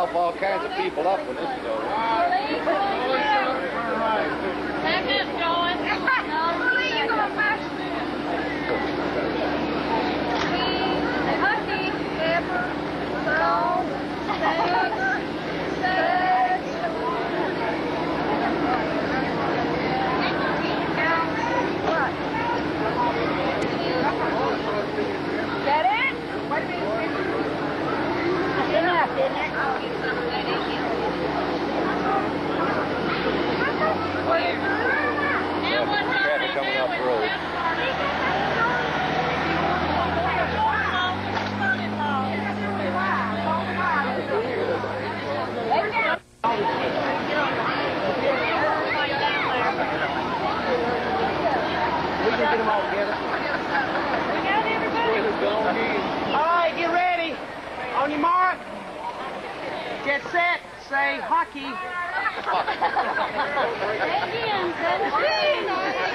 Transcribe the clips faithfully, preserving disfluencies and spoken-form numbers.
help all kinds of people up when this is over. Back up, Joey. You're going fast. Hockey, pepper, salt, sage, sage. Get it? Wait a minute. Enough, didn't it? I'll get some of that in here. Now what's traffic coming off the road. We can get them all together. We got everybody. All right, get ready. On your mark. Get set. Say hockey. Again, seventeen.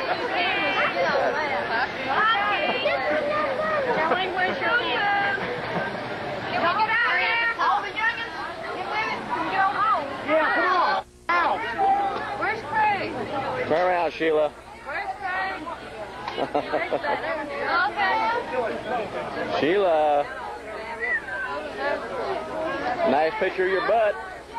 Darling, where's your hand? Can we get out here? All the youngins? Get with it. Can we go home? Yeah, come on. Out. Where's Craig? Turn around, Sheila. Where's Craig? Okay. Sheila. Nice picture of your butt.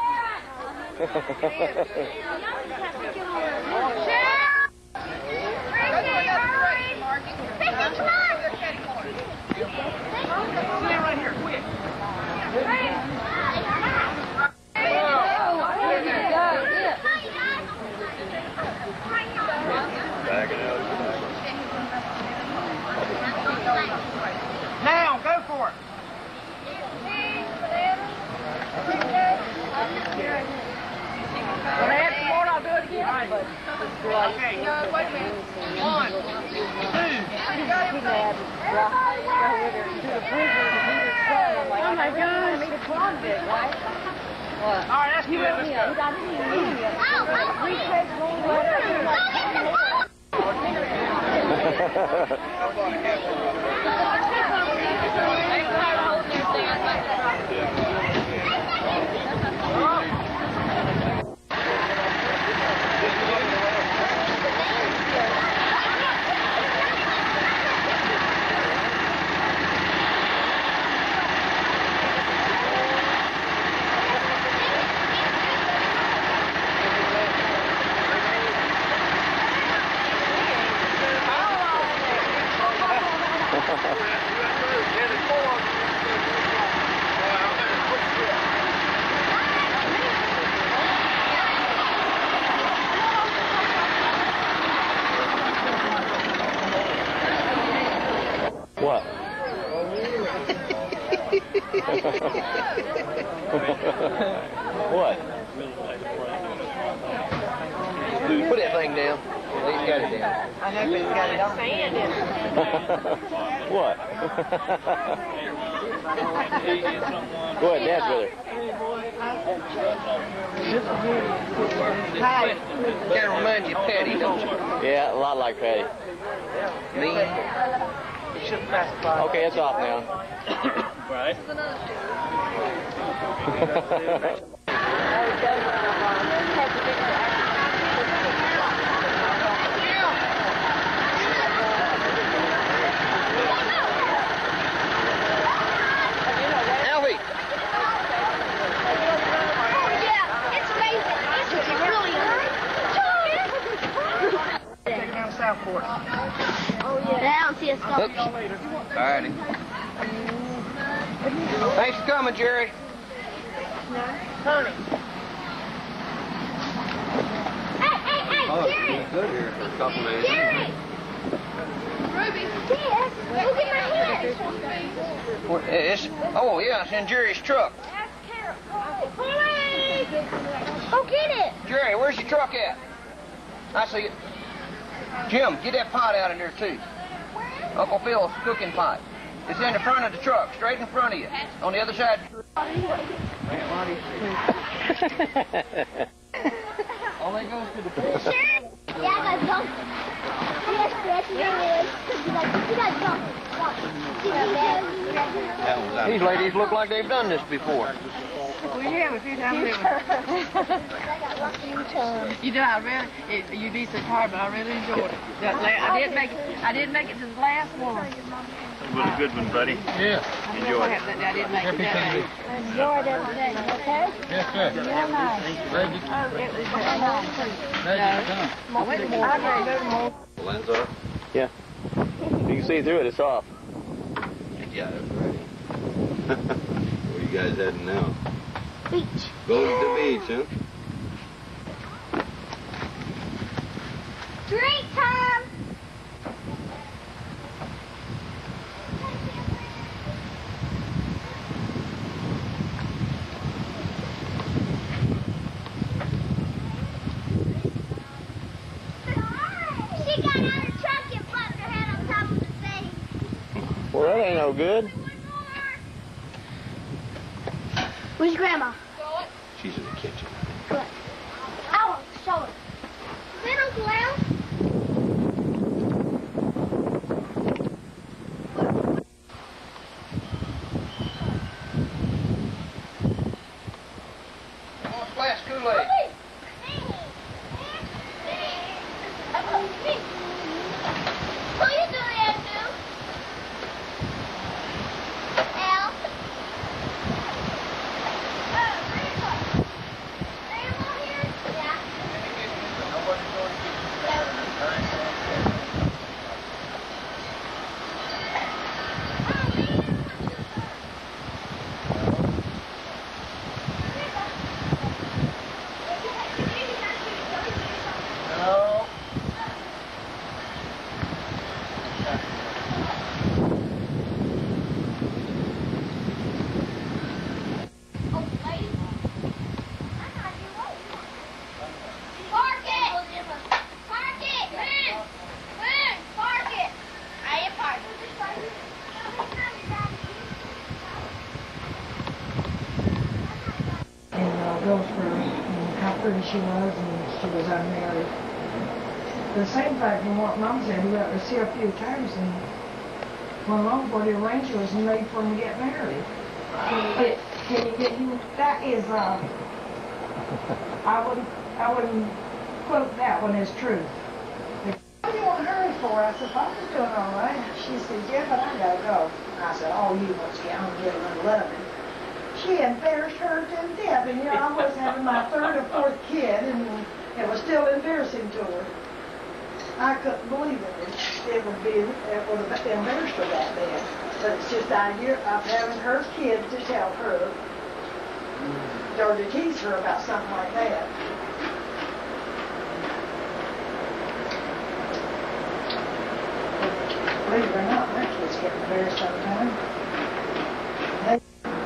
Now, go for it. When I add some more, I'll do it again. Okay. No, wait a minute. One, two. Oh my God. All right, that's good. Let's What? What? Put that thing down. He's got it down. I know he's got it on. Sand in it. What? Go ahead, dance with her. Hi. Kind of reminds you of Patty, don't you? Yeah, a lot like Patty. Me? Okay, it's off now. Right. Alfie! Yeah, it's amazing. It's really Take down Southport. Oh, yeah. I don't see a stop. Oops. All righty. Thanks for coming, Jerry. Tony. Hey, hey, hey, Oh, Jerry! it's been good here for a couple days. Jerry! Ruby! Dad, look at my hand! What, it's, oh, yeah, it's in Jerry's truck. Hooray! Go get it! Jerry, where's your truck at? I see it. Jim, get that pot out in there, too. Uncle Phil's cooking pot. It's in the front of the truck, straight in front of you, on the other side. All that goes to the fish. Yeah, I got Yes, yes, yes. You guys, you guys don't. These ladies look like they've done this before. Well, yeah, a few times. You know, I really, it, you'd be so tired, but I really enjoyed it. That la- I did make it. I did make it to the last one. It was a good one, buddy. Yeah. Enjoy it. I didn't make it that day. Enjoy it every day, okay? Yes, sir. Real nice. Glad you, Oh, it was real nice. glad you come. I went more. I did more. The lens off? Yeah. You can see through it. It's off. Yeah, that's right. Where you guys heading now? Beach. Going to the beach, huh? Drink time. She got out of the truck and popped her head on top of the thing. Well, that ain't no good. Where's Grandma? She's in the kitchen. Good. I want to show her. Is that Uncle Al? Come on, splash Kool-Aid. Who you doing that to? Al? Oh, Grandma. Grandma here? Yeah. No. Oh, wait. Park it! Park it! Moon! Moon! Park it! I am parked. in uh, Goldsboro, and how pretty she was, and she was unmarried. The same fact from what Mom said, we went to see her a few times, and when Longboard arranged was made for him to get married. But can you get him? That is, uh, I wouldn't, I wouldn't quote that one as truth. What do you want her for? I said, Papa's doing all right. She said, yeah, but I gotta go. I said, oh, you must get home and get a little loving. She embarrassed her to death, and you know, I was having my third or fourth kid, and it was still embarrassing to her. I couldn't believe it. It, it would be, it would have embarrassed her that bad. But it's just the idea of having her kid to tell her, or to tease her about something like that. Believe it or not, my kids get embarrassed sometimes. They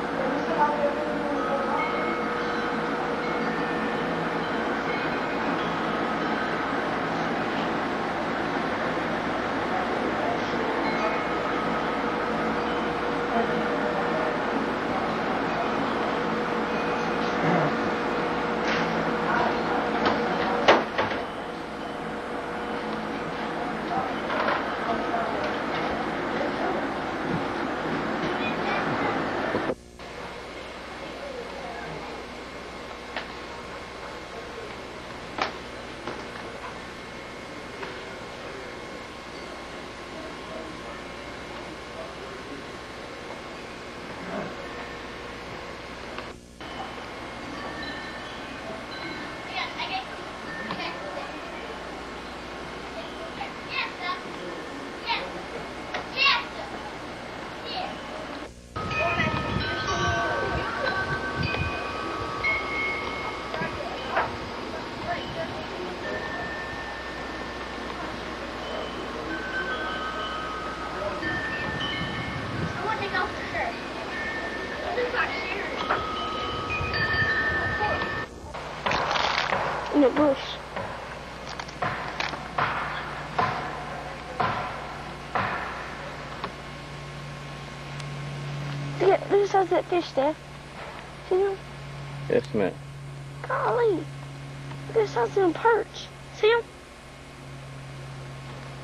in the bush. Look at this has that fish there. See him? Yes, ma'am. Golly. This has them perch. See him?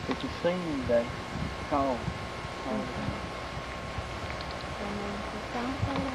If you see him today, call. Call him.